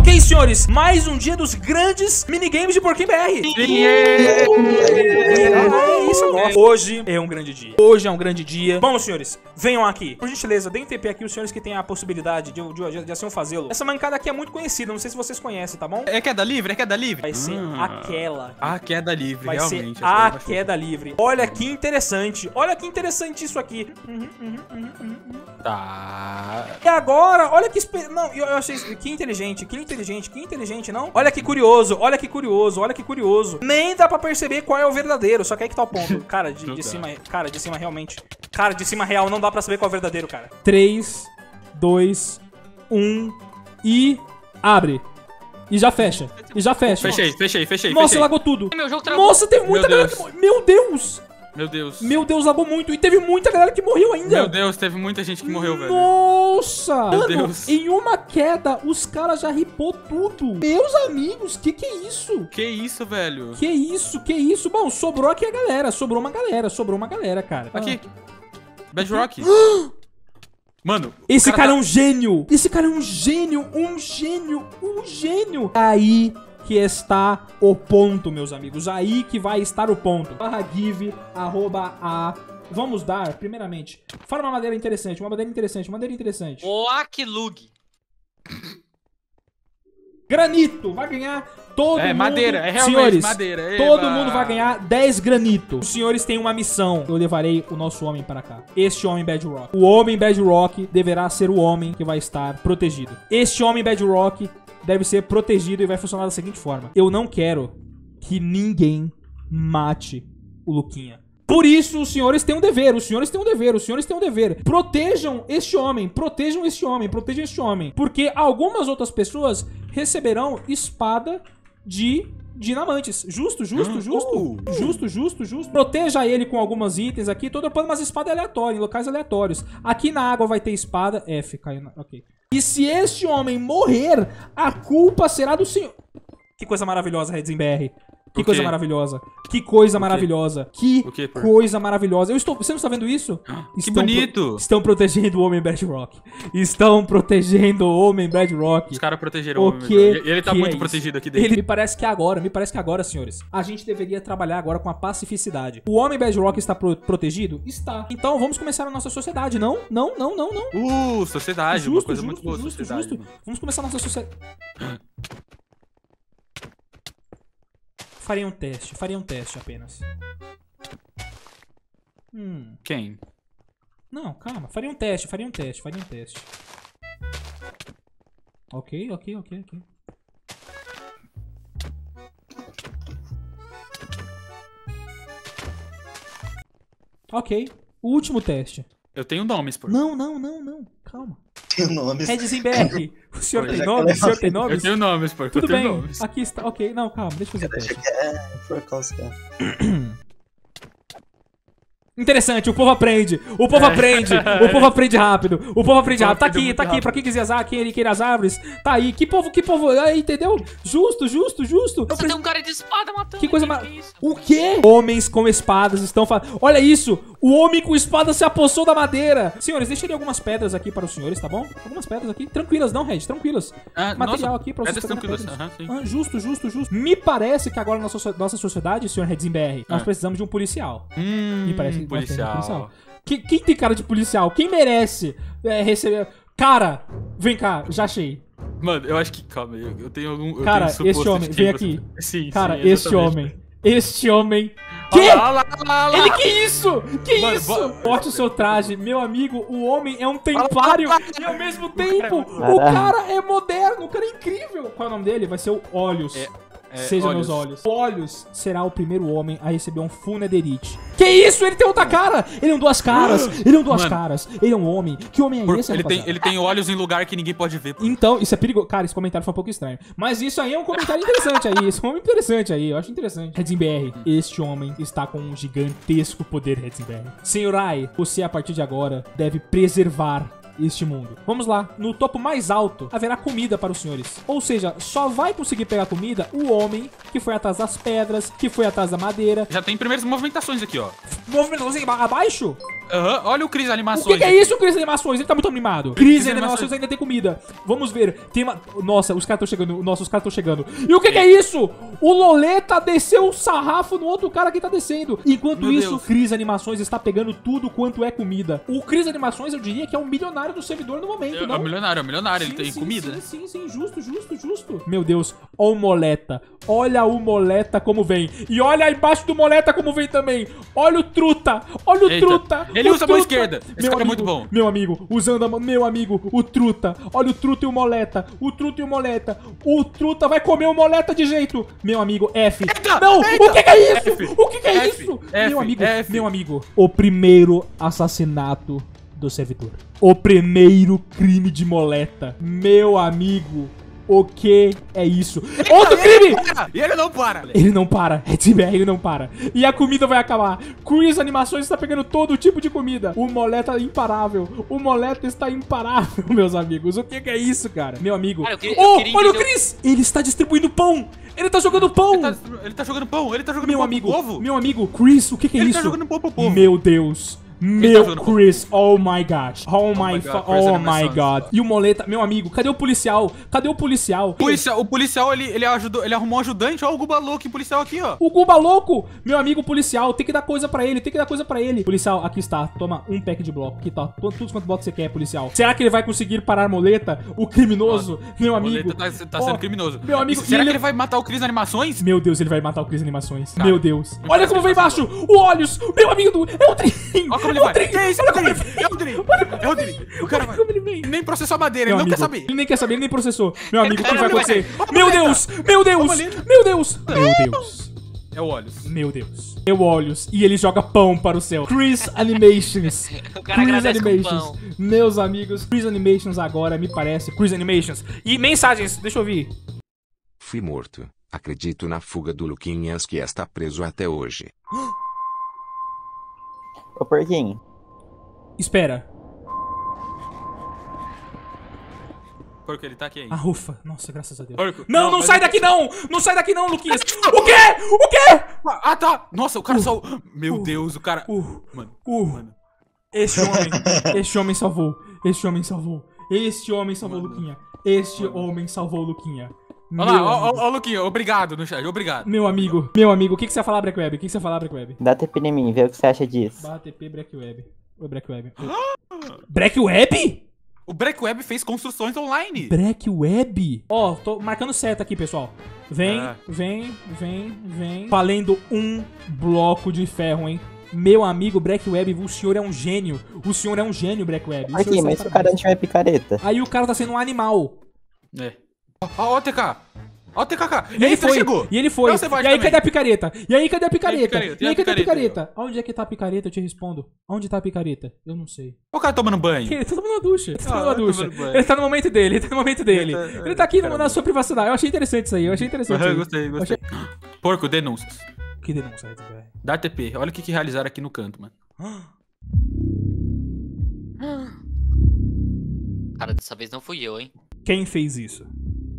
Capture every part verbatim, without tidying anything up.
Ok, senhores, mais um dia dos grandes minigames de Porquinho B R. Sim, é. É isso agora. Hoje é um grande dia. Hoje é um grande dia. Bom, senhores, venham aqui. Por gentileza, deem T P aqui os senhores que têm a possibilidade de, de, de assim fazê-lo. Essa mancada aqui é muito conhecida, não sei se vocês conhecem, tá bom? É queda livre? É queda livre? Vai ser ah. aquela. A queda livre, Vai realmente. ser a queda livre. Olha que interessante. Olha que interessante isso aqui. Uhum, uhum, uhum, uhum. Tá. E agora, olha que... Espe... Não, eu, eu achei... Que inteligente, que inteligente, que inteligente, não? Olha que curioso, olha que curioso, olha que curioso. Nem dá pra perceber qual é o verdadeiro, só que aí que tá o ponto. Cara, de, de cima... Cara, de cima realmente... Cara, de cima real, não dá pra saber qual é o verdadeiro, cara. três, dois, um e... Abre. E já fecha. E já fecha. Fechei, fechei, fechei. Nossa, fechei. lagou tudo. Meu jogo travou. Nossa, teve muita Meu galera Deus. que... Meu Deus. Meu Deus. Meu Deus, lagou muito. E teve muita galera que morreu ainda. Meu Deus, teve muita gente que morreu, velho. Nossa! Meu Mano, Deus. em uma queda, os caras já ripou tudo. Meus amigos, que que é isso? Que isso, velho? Que isso, que isso? Bom, sobrou aqui a galera. Sobrou uma galera, sobrou uma galera, cara. Aqui. Bedrock. Mano, Esse o cara, tá- é um gênio. Esse cara é um gênio, um gênio, um gênio. Aí que está o ponto, meus amigos. Aí que vai estar o ponto. Barra give, arroba a... Vamos dar, primeiramente, fala uma madeira interessante, uma madeira interessante, uma madeira interessante. Oaklug. Granito, vai ganhar todo É, mundo. madeira, é realmente Senhores, madeira, eba. todo mundo vai ganhar dez granitos. Os senhores têm uma missão. Eu levarei o nosso homem para cá. Este homem Bedrock. O homem Bedrock deverá ser o homem que vai estar protegido. Este homem Bedrock deve ser protegido e vai funcionar da seguinte forma. Eu não quero que ninguém mate o Luquinha. Por isso, os senhores têm um dever, os senhores têm um dever, os senhores têm um dever. Protejam este homem, protejam este homem, protejam este homem. Porque algumas outras pessoas receberão espada de dinamantes. Justo, justo, justo. Uh. Justo, justo, justo. Proteja ele com alguns itens aqui. Tô dropando umas espadas aleatórias, em locais aleatórios. Aqui na água vai ter espada. F, caiu na... Ok. E se este homem morrer, a culpa será do senhor. Que coisa maravilhosa, Redzin B R. Que O coisa quê? maravilhosa. Que coisa maravilhosa. Que O quê, por? coisa maravilhosa. Eu estou... Você não está vendo isso? Que Estão bonito. pro- Estão protegendo o homem Bedrock. Estão protegendo o homem Bedrock. Os caras protegeram O o homem. que E ele tá que muito é isso? protegido aqui dentro. Ele me parece que agora, me parece que agora, senhores, a gente deveria trabalhar agora com a pacificidade. O homem Bedrock está pro- protegido? Está. Então vamos começar a nossa sociedade, não? Não, não, não, não. Uh, sociedade, uma coisa muito boa, justo, sociedade. justo. Vamos começar a nossa sociedade. Farei um teste, farei um teste apenas. Hum. Quem? Não, calma. Faria um teste, faria um teste, faria um teste. Ok, ok, ok, ok. Ok. O último teste. Eu tenho nomes, pô. Não, não, não, não. Calma. Tem nomes. Redzin B R. O senhor Eu tem já nome? O quero- senhor tem Eu nomes? tenho nomes, pô. Tudo eu tenho bem. nomes. Aqui está. Ok, não, calma. Deixa eu fazer o Deixa teste. que é por causa que é. Interessante, o povo aprende. O povo É. aprende. O povo aprende rápido. O povo aprende O povo rápido. Tá aprende aqui, muito tá aqui. rápido. Pra quem quiser azar, quem ele queira as árvores. Tá aí. Que povo, que povo. Aí, entendeu? Justo, justo, justo. Você tem um cara de espada matando. Que coisa aqui, mar... que isso? O quê? Homens com espadas estão fazendo... Olha isso! O homem com espada se apossou da madeira! Senhores, deixarei algumas pedras aqui para os senhores, tá bom? Algumas pedras aqui. Tranquilas, não, Red? Tranquilas. Ah, Material nossa, aqui pra vocês pedras pegarem tranquilas. pedras. Aham, sim. Ah, justo, justo, justo. Me parece que agora na nossa, nossa sociedade, senhor Redzin B R, nós Ah. precisamos de um policial. Hum, Me parece que nós temos um policial. Que- quem tem cara de policial? Quem merece é, receber... Cara, vem cá, já achei. Mano, eu acho que... Calma, eu, eu tenho algum... Eu Cara, tenho este suposto homem, de vem quem aqui. você- Sim, Cara, sim, este exatamente. homem... Este homem... Que? Olha lá, olha lá, olha lá. Ele que isso? Que Mano, isso? bo- Bote o seu traje. Meu amigo, o homem é um templário e ao mesmo tempo cara o cara é moderno, o cara é incrível. Qual é o nome dele? Vai ser o Olhos. É, é, Seja Olhos. meus olhos. O Olhos será o primeiro homem a receber um Funederite. Que isso? Ele tem outra cara! Ele é um duas caras! Ele é um duas Mano. caras! Ele é um homem! Que homem é Por- esse, ele, tem, rapaziada? ele tem olhos em lugar que ninguém pode ver. Então, isso é perigoso. Cara, esse comentário foi um pouco estranho. Mas isso aí é um comentário interessante aí. Esse é um homem interessante aí. Eu acho interessante. Redzin B R, este homem está com um gigantesco poder, Redzin B R. Senhorai, você a partir de agora deve preservar este mundo. Vamos lá. No topo mais alto haverá comida para os senhores. Ou seja, só vai conseguir pegar comida o homem que foi atrás das pedras, que foi atrás da madeira. Já tem primeiras movimentações aqui, ó. Movimentação abaixo? Aham, olha o Cris O Animações. que, que é aqui. isso, Cris Animações? Ele tá muito animado. Cris Animações ainda tem comida. Vamos ver. Tem uma... Nossa, os caras estão chegando. Nossa, os caras estão chegando. E o que, que é isso? O Loleta desceu o sarrafo no outro cara que tá descendo. Enquanto Meu isso, Deus. Cris Animações está pegando tudo quanto é comida. O Cris Animações, eu diria que é um milionário do servidor no momento, É um não? milionário, é um milionário, ele Sim, tem sim, comida. Sim, sim, sim, justo, justo, justo. Meu Deus, ó o Moleta. Olha o Moleta como vem. E olha aí embaixo do Moleta como vem também. Olha o Truta. Olha o Eita, Truta. ele o usa a mão Truta. esquerda. Esse Meu cara é amigo, muito bom. Meu amigo, usando a mão, meu amigo, o Truta. Olha o Truta e o Moleta. O Truta e o Moleta. O Truta vai comer o Moleta de jeito. Meu amigo, F. Eita, Não, eita. o que, que é isso? F, o que, que é F, isso? F, meu amigo, F. meu amigo. O primeiro assassinato do servidor. O primeiro crime de Moleta. Meu amigo, o que é isso? Outro crime! E ele não para. Ele não para, é T B R, ele não para. E a comida vai acabar. Cris Animações está pegando todo tipo de comida. O Moleta é imparável. O Moleta está imparável, meus amigos. O que, que é isso, cara? Meu amigo. Cara, eu queria- eu oh, queria olha o entender o- Cris! Ele está distribuindo pão! Ele tá jogando pão! Ele tá, ele tá jogando pão, ele tá jogando Meu pão amigo, pro povo. meu amigo, Chris, o que, que é Ele isso? tá jogando pão pro povo. Meu Deus. tá Meu jogando pão? Chris, oh my god. Oh, my, my fa- God, Chris oh my Animações. god. E o Moleta, meu amigo, cadê o policial? Cadê o policial? Policial, o policial, ele, ele, ajudou, ele arrumou um ajudante. Olha o Guba Louco, policial aqui, ó. O Guba louco! Meu amigo policial, tem que dar coisa pra ele, tem que dar coisa pra ele. Policial, aqui está, toma um pack de bloco. Aqui tá, to- tudo quanto bloco você quer, policial. Será que ele vai conseguir parar Moleta, o criminoso? Meu O amigo. Moleta tá, tá Ó, sendo criminoso. Meu amigo, Será e que ele- ele vai matar o Cris Animações? Meu Deus, ele vai matar o Cris Animações. Tá. Meu Deus. Me Olha parece como que vem ele tá embaixo. O Olhos. Meu amigo do... É o Trim. Olha como ele é o vai. Trim. Que isso, Olha é o como ele Trim. vem. É o Trim. Olha como É o Trim. O cara vai... como ele vem. Nem processou a madeira, Meu ele não amigo, quer saber. Ele nem quer saber, ele nem processou. Meu amigo, o que vai Caramba, acontecer? olha a Meu moleta. Deus. Meu Deus. moleta. Meu Deus. Meu Deus. É o Olhos. Meu Deus. Eu olhos e ele joga pão para o céu. Chris Animations. O cara Chris agradece com Animations. pão. Meus amigos, Chris Animations agora me parece. Chris Animations. E mensagens, deixa eu ouvir. Fui morto. Acredito na fuga do Luquinhas que está preso até hoje. Ô, porquinho. Espera. Porco, ele tá aqui ainda. Ah, ufa. Nossa, graças a Deus. Porco. Não, não, Não, mas sai eu- daqui não! Não sai daqui não, Luquinhas! O quê? O quê? Ah, tá. Nossa, o cara só... Meu Uh. Deus, o cara... Uh, Mano, uh. mano. Este homem, este homem salvou. Este homem salvou. Este homem salvou Mano. Luquinha. Este homem salvou Luquinha. Olha Meu lá, ó, amigo. ó, ó, Luquinha, obrigado no chat, obrigado. Meu amigo, meu amigo, o que, que você vai falar, Break Web? O que, que você vai falar, Break Web? Dá T P em mim, vê o que você acha disso. Barra T P Break Web. Oi, Break Web. Break Web? O Break Web fez construções online. Break Web? Ó, tô marcando certo aqui, pessoal. Vem, Ah. vem, vem, vem. Valendo um bloco de ferro, hein? Meu amigo Break Web, o senhor é um gênio. O senhor é um gênio, Break Web. O Aqui, senhor mas está se o cara não tiver picareta. Aí o cara tá sendo um animal. É. Ó, ó o T K. Ó o T K K. E ele foi, chegou. e ele foi. Não, você vai E aí, também. cadê a picareta? E aí, cadê a picareta? picareta? E aí, E a cadê a picareta? picareta? Onde é que tá a picareta? Eu te respondo. Onde tá a picareta? Eu não sei. Ó o cara tomando banho. Ele tá tomando uma ducha. Ele tá tomando Ah, uma ducha. tomando banho. Ele tá no momento dele, ele tá no momento dele. Ele tá- Ele tá aqui no- Caramba. na sua privacidade. Eu achei interessante isso aí, eu achei interessante isso Aham, aí. gostei, Eu gostei. Porco, denúncias. achei- Que denúncia, velho. Dá T P. Olha o que, que realizaram aqui no canto, mano. Cara, dessa vez não fui eu, hein? Quem fez isso?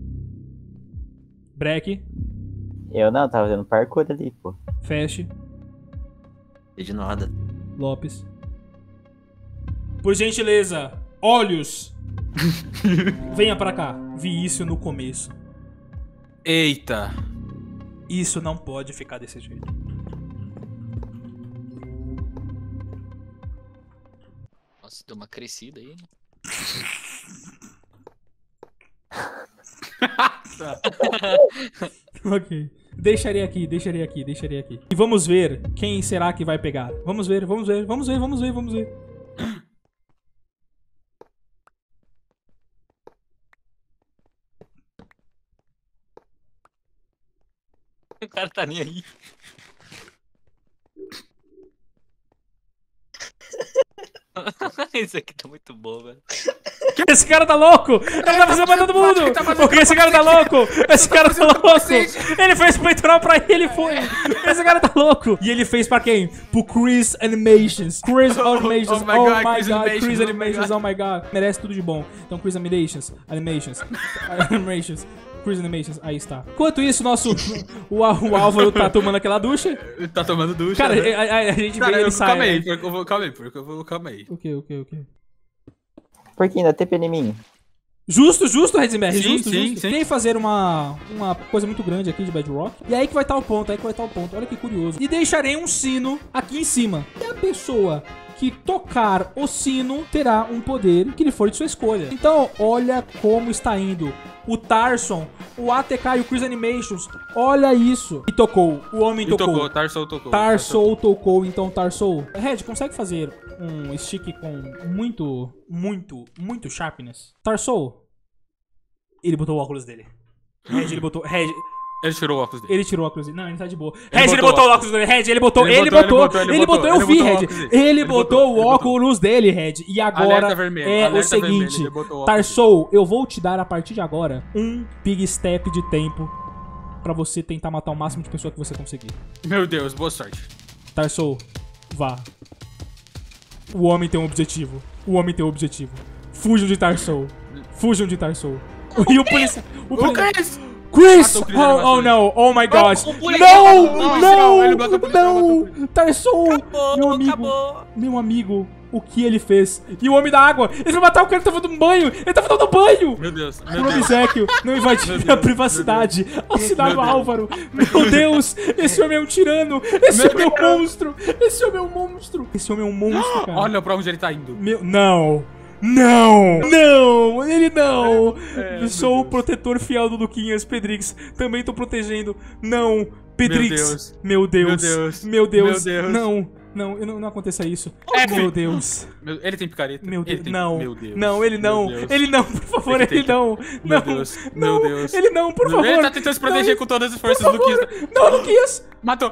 Breck, Eu não, tava fazendo parkour ali, pô. Fast, De nada. Lopes. Por gentileza, olhos. Venha pra cá. Vi isso no começo. Eita. Isso não pode ficar desse jeito. Nossa, deu uma crescida aí. Ok. Deixarei aqui, deixarei aqui, deixarei aqui. E vamos ver quem será que vai pegar. Vamos ver, vamos ver, vamos ver, vamos ver, vamos ver. O cara tá nem aí. Isso aqui tá muito bom, velho. Esse cara tá louco! Ele tá fazendo pra todo mundo! Porque esse cara tá louco! Esse cara tá louco! Ele fez peitoral pra ele e foi! Esse cara tá louco! E ele fez pra quem? Pro Chris Animations! Chris Animations! Oh my Oh God, my Chris god! Animations, Chris oh my Animations! God. Oh my god! Merece tudo de bom. Então, Chris Animations! Animations! Animations! Cruise Animations, aí está. Enquanto isso, nosso, o, o Álvaro tá tomando aquela ducha. Ele tá tomando ducha. Cara, né? a, a- a gente Cara, vê ele eu, calma aí, sai. porque eu vou, calma aí, porque eu vou, calma aí. O que, o que, o que? Porquinho, dá T P em mim. Justo, justo, Redzenberg, Sim, justo, sim, justo. sim. Tem que fazer uma, uma coisa muito grande aqui de Bedrock. E aí que vai estar o ponto, aí que vai estar o ponto. Olha que curioso. E deixarei um sino aqui em cima. E a pessoa que tocar o sino terá um poder que lhe for de sua escolha. Então, olha como está indo. O Tarson, o A T K e o Cruise Animations. Olha isso. E tocou. O homem E tocou. tocou, Tarsou tocou. Tarsou tocou, então Tarsou. Red, consegue fazer um stick com muito, muito, muito sharpness? Tarsou. Ele botou o óculos dele. Red, ele botou. Red, Ele tirou o óculos dele. ele tirou o óculos dele. Não, ele tá de boa. Ele Red, ele botou botou o óculos dele. Red, ele botou. Ele Ele botou, botou. ele Ele botou, botou. ele Eu vi, botou o Red. óculos dele. Ele Ele botou botou, o ele botou. óculos dele, Red. E agora Alerta vermelho, é o alerta vermelho, seguinte. ele botou o óculos Tarsou, eu vou te dar a partir de agora um big step de tempo pra você tentar matar o máximo de pessoa que você conseguir. Meu Deus, boa sorte. Tarsou, vá. O homem tem um objetivo. O homem tem um objetivo. Fujam de Tarsou. Fujam de Tarsou. E o policial. O O policial. Chris! Chris! Matou o Chris Oh, Animações. oh não! Oh my gosh! o policial Não! matou o Não! Ele matou o policial, matou o Não! Tarsou! Acabou, Meu amigo! acabou. Meu amigo! O que ele fez? E o homem da água! Ele vai matar o cara que tava dando banho! Ele tava dando banho! Meu Deus, meu O Deus. obséquio não invadir Meu minha Deus, privacidade. Assinava Meu Deus. Álvaro. Meu Deus, esse homem é um tirano. Esse Meu homem é um Deus. monstro. Esse homem é um monstro. Esse homem é um monstro, cara. Olha pra onde ele tá indo. Meu, não. Não! Não! Ele não! É, Eu sou meu o Deus. protetor fiel do Luquinhas, Pedrix. Também tô protegendo. Não! Pedrix! Meu Deus. Meu Deus! Meu Deus. Meu Deus! Meu Deus. Não! Não, eu não, não aconteça isso. É, Meu filho. Deus! Meu- Ele tem picareta. Meu Ele Deus! tem- Não! Meu Deus. Não, ele não! Meu Deus. Ele não, por favor, Ele tem ele que- não! Meu Não! Deus, Não, meu Deus. Ele não, por favor! Ele tá tentando se proteger Não, com todas as por forças, favor. Luquinhas. Não, Luquinhas! Matou.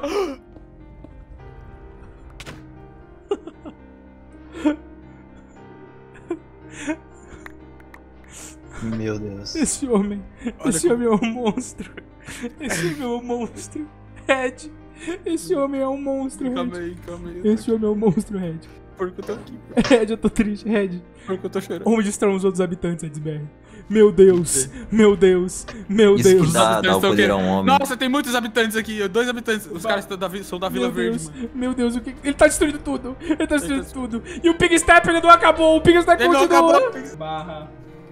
Meu Deus. Esse homem, Olha esse como- homem é um monstro. Esse homem é um monstro. Red, esse homem é um monstro, Calma Red. aí, calma aí. Esse homem é um monstro, Red. Porque eu tô aqui. Red, eu tô triste, Red. Porque eu tô chorando. Onde estão os outros habitantes, Edsberg? Meu Deus, meu Deus, meu Isso Deus. que dá, dá o Estão poder a um querendo- homem. Nossa, tem muitos habitantes aqui. Dois habitantes. Os Vai. caras estão da vi- são da Vila Meu Verde, Deus, mano. meu Deus, o que... ele tá destruindo tudo. Ele tá destruindo tá- tudo. E o Pig Step ainda não acabou. O Pig Step Ele não continua. acabou. Barra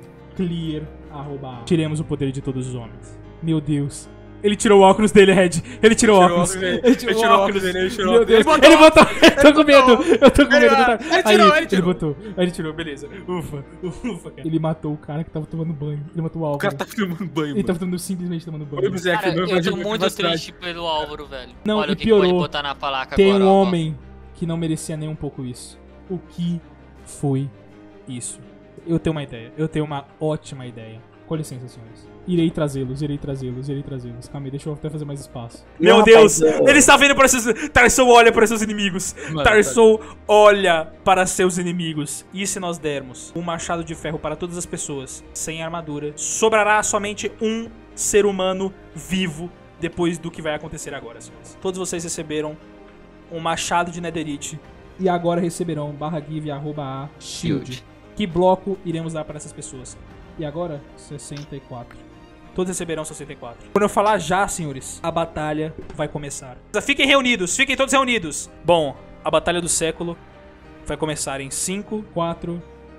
clear, arroba. Tiremos o poder de todos os homens. Meu Deus. Ele tirou o óculos dele, Red. Ele tirou o Tirou o óculos. óculos dele. Ele tirou Ele o tirou o óculos. óculos dele, ele tirou o Meu óculos. Deus. Ele Ele botou. botou. Eu tô com medo. Eu tô com Ele- medo. Tá? ele tirou, Aí, ele tirou. botou. Aí ele tirou, beleza. Ufa, ufa, cara. Ele matou o cara que tava tomando banho. Ele matou o O Álvaro. cara tá tomando banho, Ele mano. tava tomando, simplesmente tomando banho. Oi, Bezek, Cara, não eu invadiu tô minha muito privacidade. triste pelo Álvaro, velho. Não, Olha e o que piorou. pode botar na placa Tem agora, um ó. homem que não merecia nem um pouco isso. O que foi isso? Eu tenho uma ideia. Eu tenho uma ótima ideia. Com licença, senhores. Irei trazê-los, irei trazê-los, irei trazê-los. Calma aí, deixa eu até fazer mais espaço. Meu Meu Deus, Deus! rapaz, Ele está vendo para seus... Tarsou olha para seus inimigos. Mano, Tarsou olha para seus inimigos. E se nós dermos um machado de ferro para todas as pessoas, sem armadura, sobrará somente um ser humano vivo depois do que vai acontecer agora, senhores. Todos vocês receberam um machado de netherite. E agora receberão barra give arroba a shield. Shield. Que bloco iremos dar para essas pessoas? E agora, sessenta e quatro. Todos receberão sessenta e quatro. Quando eu falar já, senhores, a batalha vai começar. Fiquem reunidos, fiquem todos reunidos. Bom, a batalha do século vai começar em cinco, quatro,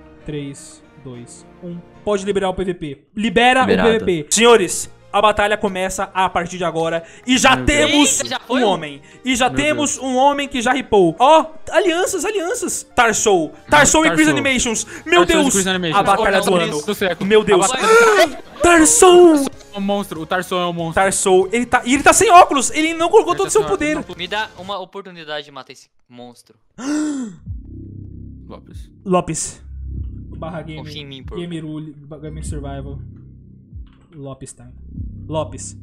três, dois, um. Pode liberar o P V P. Libera Liberado. o P V P. Senhores, a batalha começa a partir de agora. E já Meu temos Deus. Já foi um um? homem. E já Meu temos um homem que já ripou. Ó, alianças, alianças. Tarsou. Tarsou e Chris Tarsou. Animations. Meu Tarsou e Deus. Chris Animations. A batalha do Olha ano. isso. Do século. Meu Deus. A batalha- Tarsou. É um monstro. O Tarsou é um monstro. Tarsou. Ele tá, e ele tá sem óculos. Ele não colocou Ele todo tá o seu sem poder. óculos, Me dá uma oportunidade de matar esse monstro. Lopes. Lopes. Barra Game. Confia em mim, pô. Gamer Rule. Gamer Survival. Lopes time. Lopes.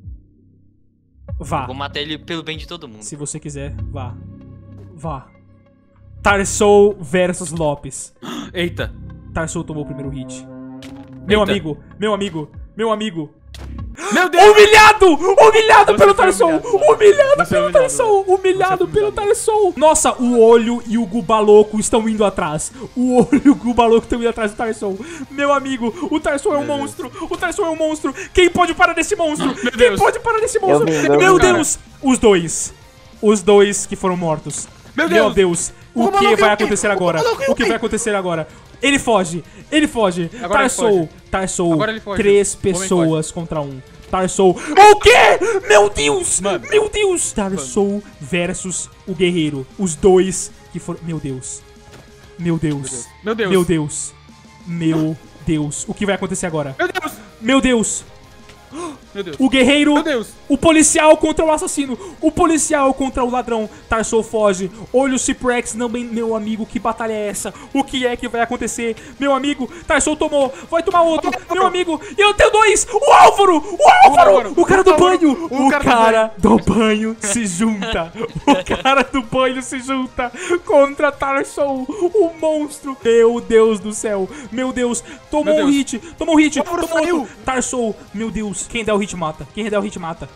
Vá. Vou matar ele pelo bem de todo mundo. Se você quiser, vá. Vá. Tarsou versus Lopes. Eita. Tarsou tomou o primeiro hit. Meu Eita. amigo, meu amigo, meu amigo. Meu Deus! Humilhado! Humilhado Você pelo foi Tarsol! humilhado. Humilhado Você foi pelo humilhado, Tarsol! velho. Humilhado Você foi pelo humilhado. Tarsol! Nossa, o olho e o Guba Louco estão indo atrás. O olho e o Guba Louco estão indo atrás do Tarsol. Meu amigo, o Tarsol é um Meu monstro! O Tarsol é um monstro! Quem pode parar desse monstro? Quem Deus. pode parar desse monstro? vi, eu Meu vi, cara. Deus! Os dois. Os dois que foram mortos. Meu Meu Deus. Deus. O O que maluco vai é o quê? acontecer O agora? maluco é O o que quê? vai acontecer agora? Ele foge. Ele foge. Agora ele Tarsol. foge. Tarsol. Agora ele foge. Três O homem pessoas contra um. Tarsol. O quê? Meu Deus! Mano. Meu Deus! Tarsol versus o guerreiro. Os dois que foram. Meu Deus. Meu Deus. Meu Deus. Meu Deus. Meu Deus. O que vai acontecer agora? Meu Deus! Meu Deus. Meu Deus! O guerreiro. Meu Deus! O policial contra o assassino. O policial contra o ladrão. Tarsol foge. Olha o Ciprex. Não, bem, meu amigo, que batalha é essa? O que é que vai acontecer? Meu amigo, Tarsol tomou. Vai tomar outro. Meu amigo. E eu tenho dois. O Álvaro. O Álvaro. Álvaro. O cara do O Álvaro. banho. O O cara do cara do banho se junta. O cara do banho se junta contra Tarsol. O monstro. Meu Deus do céu. Meu Deus. Tomou Meu um Deus. hit. Tomou um hit. Álvaro Tomou saiu. outro. Tarsol. Meu Deus. Quem der o hit mata. Quem der o hit mata.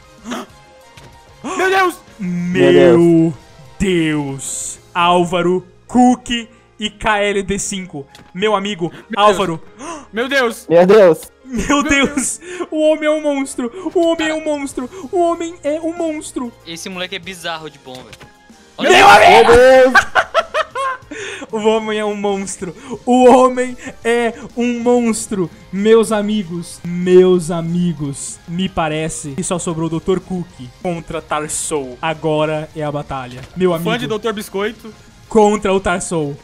Meu Deus! Meu Deus. Álvaro, Cook e K L D cinco. Meu amigo, Álvaro. Meu Deus! Meu Deus. Meu Deus. O homem é um monstro. O homem é um monstro. O homem é um monstro. Esse moleque é bizarro de bom, velho. Meu amigo. Meu Deus. O homem é um monstro. O homem é um monstro. Meus amigos, meus amigos, me parece que só sobrou o doutor Cook contra Tarsol. Agora é a batalha. Meu amigo, Fã de doutor Biscoito. contra o Tarsol.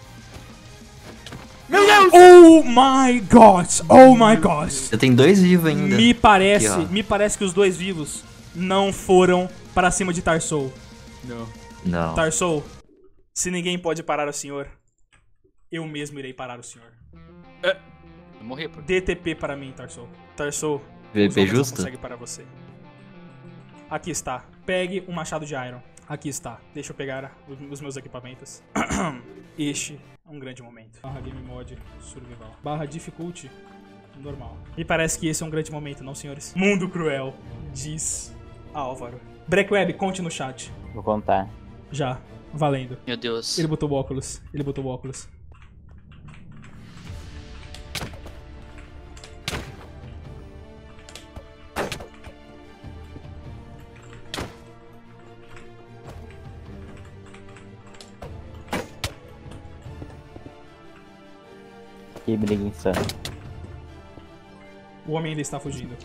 Meu Deus! Oh my God. Oh my God. Eu tenho dois vivos ainda. Me parece, Aqui, ó. me parece que os dois vivos não foram para cima de Tarsol. Não. Não. Tarsol, se ninguém pode parar o senhor, eu mesmo irei parar o senhor. Vou morrer, pô. D T P para mim, Tarsol. Tarsol, V os P homens não justo? conseguem parar você. Aqui está. Pegue um machado de Iron. Aqui está. Deixa eu pegar os meus equipamentos. Este é um grande momento. Barra Game Mod Survival. Barra Difficulty normal. Me parece que esse é um grande momento, não, senhores? Mundo cruel, diz Álvaro. Breakweb, conte no chat. Vou contar. Já. Valendo. Meu Deus. Ele botou o óculos. Ele botou o óculos. Que briga insana. O homem ainda está fugindo.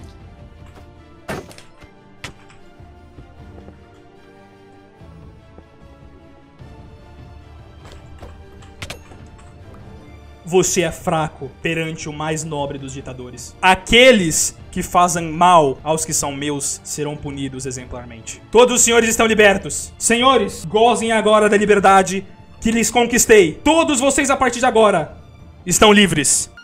Você é fraco perante o mais nobre dos ditadores. Aqueles que fazem mal aos que são meus serão punidos exemplarmente. Todos os senhores estão libertos. Senhores, gozem agora da liberdade que lhes conquistei. Todos vocês a partir de agora estão livres.